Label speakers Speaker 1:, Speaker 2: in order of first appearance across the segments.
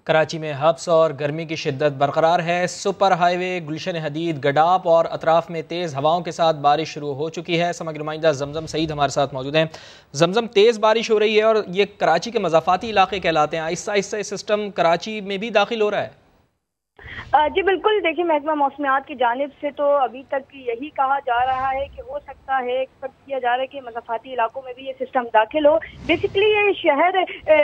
Speaker 1: کراچی میں حبس اور گرمی کی شدت برقرار ہے۔ Super highway Gulshan Hadeed, Gadap اور اطراف میں تیز ہواؤں کے ساتھ بارش شروع ہو چکی ہے۔ سماجی نمائندہ زمزم سعید ہمارے ساتھ موجود ہیں۔ زمزم، تیز بارش ہو رہی ہے اور یہ کراچی کے مضافاتی علاقے کہلاتے ہیں، آہستہ آہستہ سسٹم کراچی میں بھی داخل ہو رہا ہے۔
Speaker 2: جی بالکل، دیکھیں محکمہ موسمیات کی جانب سے تو ابھی تک یہی کہا جا رہا ہے کہ ہو سکتا ہے، ایکسپیکٹ کیا جا رہا ہے کہ مضافاتی علاقوں میں بھی یہ سسٹم داخل ہو۔ بیسیکلی یہ شہر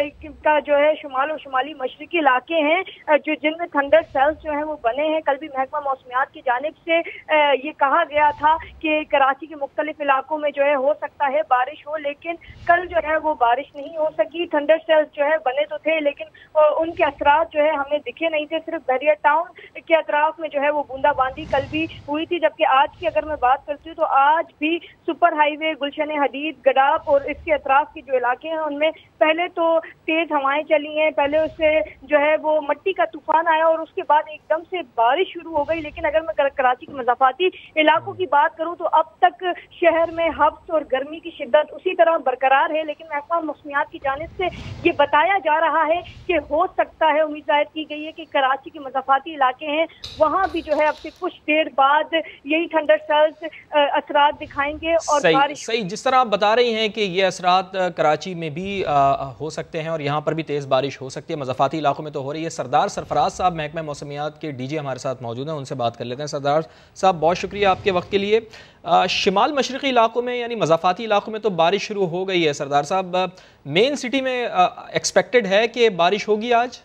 Speaker 2: کا جو ہے شمال اور شمالی مشرقی علاقے ہیں جن میں تھنڈر سیلز جو ہیں وہ بنے ہیں۔ کل بھی محکمہ موسمیات کی جانب سے یہ کہا گیا تھا کہ کراچی کے مختلف علاقوں میں جو ہے ہو سکتا ہے بارش ہو، لیکن کل جو ہے وہ بارش نہیں ہو سکی۔ تھنڈر سیلز جو ہے بنے تو تھے لیکن ان کے اثرات جو ہے ہمیں دکھے نہیں تھے۔ صرف بحریہ ٹاؤن کے اطراف میں جو ہے وہ بوندا باندی کل بھی ہوئی تھی، جبکہ آج کی اگر میں بات کرتی ہوں تو آج بھی super highway Gulshan Hadeed, Gadap اور اس کے اطراف کے جو علاقے ہیں ان میں پہلے تو تیز ہوائیں چلی ہیں، پہلے اس سے جو ہے وہ مٹی کا طوفان آیا اور اس کے بعد ایک دم سے بارش شروع ہو گئی۔ لیکن اگر میں کراچی کے مضافاتی علاقوں کی بات کروں تو اب تک شہر میں حبس اور گرمی کی شدت اسی طرح برقرار ہے، لیکن محکمہ موسمیات کی جانب سے یہ بتایا جا رہا ہے کہ ہو سکتا ہے، امید ظاہر کی گئی ہے کہ کراچی کے مضافاتی علاقے ہیں وہاں بھی جو ہے اب سے کچھ دیر بعد یہی تھنڈر سیلز اثرات دکھائیں گے اور بارش۔
Speaker 1: صحیح، جس طرح آپ بتا رہی ہیں کہ یہ اثرات کراچی میں بھی ہو سکتے ہیں اور یہاں پر بھی تیز بارش ہو سکتی ہے، مضافاتی علاقوں میں تو ہو رہی ہے۔ سردار سرفراز صاحب محکمہ موسمیات کے ڈی جی ہمارے ساتھ موجود ہیں، ان سے بات کر لیتے ہیں۔ سردار صاحب، بہت شکریہ آپ کے وقت کے لیے۔ شمال مشرقی علاقوں میں یعنی مضافاتی علاقوں میں تو بارش شروع ہو گئی ہے، سردار صاحب مین سٹی میں ایکسپیکٹڈ ہے کہ بارش ہوگی آج؟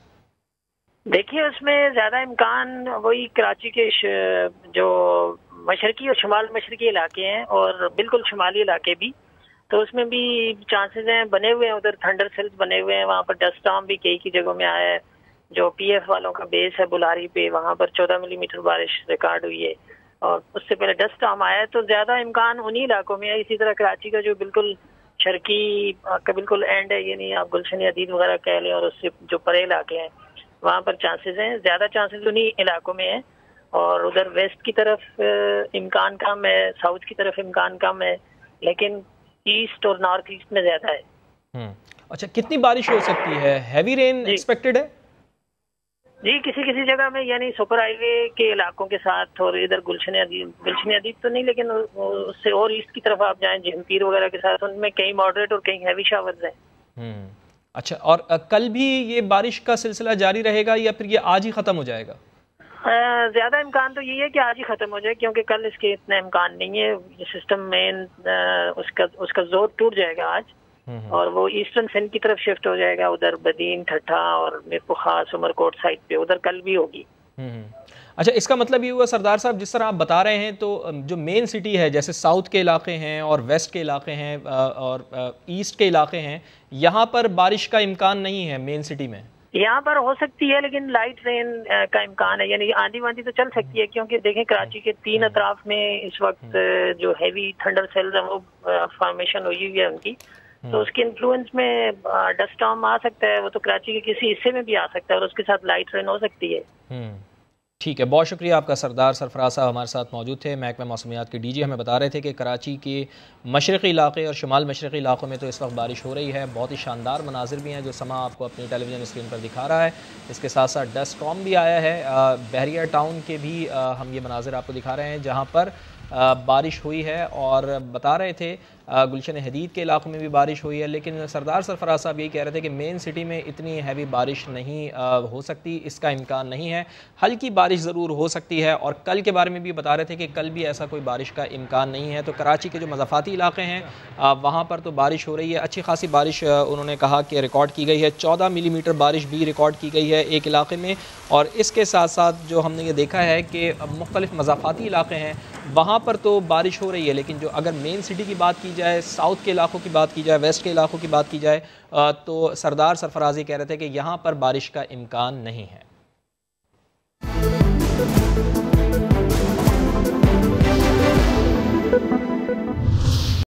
Speaker 3: دیکھیے، اس میں زیادہ امکان وہی کراچی کے جو مشرقی اور شمال مشرقی علاقے ہیں اور بالکل شمالی علاقے بھی، تو اس میں بھی چانسز ہیں، بنے ہوئے ہیں، ادھر تھنڈر سیلز بنے ہوئے ہیں، وہاں پر ڈسٹ سٹارم بھی کئی جگہوں میں آیا ہے۔ جو پی ایف والوں کا بیس ہے بلاری پہ، وہاں پر 14 ملی میٹر بارش ریکارڈ ہوئی ہے اور اس سے پہلے ڈسٹ سٹارم آیا ہے، تو زیادہ امکان انہی علاقوں میں ہے۔ اسی طرح کراچی کا جو بالکل شرقی کا بالکل اینڈ ہے، یعنی آپ گلشن حدید وغیرہ کہہ لیں، اور اس سے جو پرے علاقے ہیں وہاں پر چانسز ہیں، زیادہ چانسز انہی علاقوں میں ہیں۔ اور ادھر ویسٹ کی طرف امکان کم ہے، ساؤتھ کی طرف امکان کم ہے، لیکن ایسٹ اور نارتھ ایسٹ میں زیادہ ہے۔
Speaker 1: اچھا، کتنی بارش ہو سکتی ہے؟ ہیوی رین ایکسپیکٹڈ ہے؟
Speaker 3: جی، کسی جگہ میں یعنی سپر ہائی وے کے علاقوں کے ساتھ، اور ادھر گلشن حدید تو نہیں، لیکن اس سے اور ایسٹ کی طرف آپ جائیں جیم پیر وغیرہ کے ساتھ، ان میں کئی ماڈریٹ اور کئی ہیوی شاورز ہیں۔
Speaker 1: اچھا، اور کل بھی یہ بارش کا سلسلہ جاری رہے گا یا پھر یہ آج ہی ختم ہو جائے گا؟
Speaker 3: زیادہ امکان تو یہی ہے کہ آج ہی ختم ہو جائے، کیونکہ کل اس کے اتنا امکان نہیں ہے۔ یہ سسٹم مین اس کا زور ٹوٹ جائے گا آج، اور وہ ایسٹرن سندھ کی طرف شفٹ ہو جائے گا، ادھر بدین، ٹھٹھا اور میرپور خاص، عمر کوٹ سائڈ پہ، ادھر کل بھی ہوگی۔
Speaker 1: اچھا، اس کا مطلب یہ ہوا سردار صاحب، جس طرح آپ بتا رہے ہیں تو جو مین سٹی ہے، جیسے ساؤتھ کے علاقے ہیں اور ویسٹ کے علاقے ہیں اور ایسٹ کے علاقے ہیں، یہاں پر بارش کا امکان نہیں ہے مین سٹی میں؟
Speaker 3: یہاں پر ہو سکتی ہے، لیکن لائٹ رین کا امکان ہے، یعنی آندھی واندھی تو چل سکتی ہے، کیونکہ دیکھیں کراچی کے 3 اطراف میں اس وقت جو ہیوی تھنڈر سیلز ہیں وہ فارمیشن ہوئی ہے ان کی، تو اس کے انفلوئنس میں ڈسٹ سٹارم آ سکتا ہے، وہ تو کراچی کے کسی حصے میں بھی آ سکتا ہے، اور اس کے ساتھ لائٹ رین ہو سکتی ہے۔
Speaker 1: ٹھیک ہے، بہت شکریہ آپ کا۔ سردار سرفراز صاحب ہمارے ساتھ موجود تھے، محکمہ موسمیات کے ڈی جی، ہمیں بتا رہے تھے کہ کراچی کے مشرقی علاقے اور شمال مشرقی علاقوں میں تو اس وقت بارش ہو رہی ہے، بہت ہی شاندار مناظر بھی ہیں جو سما آپ کو اپنی ٹیلی ویژن اسکرین پر دکھا رہا ہے۔ اس کے ساتھ ساتھ ڈسٹ سٹارم بھی آیا ہے، بحریہ ٹاؤن کے بھی ہم یہ مناظر آپ کو دکھا رہے ہیں جہاں پر بارش ہوئی ہے، اور بتا رہے تھے گلشن حدید کے علاقوں میں بھی بارش ہوئی ہے، لیکن سردار سرفراز صاحب یہی کہہ رہے تھے کہ مین سٹی میں اتنی ہیوی بارش نہیں ہو سکتی، اس کا امکان نہیں ہے، ہلکی بارش ضرور ہو سکتی ہے، اور کل کے بارے میں بھی بتا رہے تھے کہ کل بھی ایسا کوئی بارش کا امکان نہیں ہے۔ تو کراچی کے جو مضافاتی علاقے ہیں وہاں پر تو بارش ہو رہی ہے، اچھی خاصی بارش انہوں نے کہا کہ ریکارڈ کی گئی ہے، 14 ملی میٹر بارش بھی ریکارڈ کی گئی ہے ایک علاقے میں، اور اس کے ساتھ ساتھ جو ہم نے یہ دیکھا ہے کہ مختلف مضافاتی علاقے ہیں وہاں پر تو بارش ہو رہی ہے، لیکن جو اگر مین سٹی کی بات کی جائے، ساؤتھ کے علاقوں کی بات کی جائے، ویسٹ کے علاقوں کی بات کی جائے، تو سردار سرفراز کہہ رہے تھے کہ یہاں پر بارش کا امکان نہیں ہے۔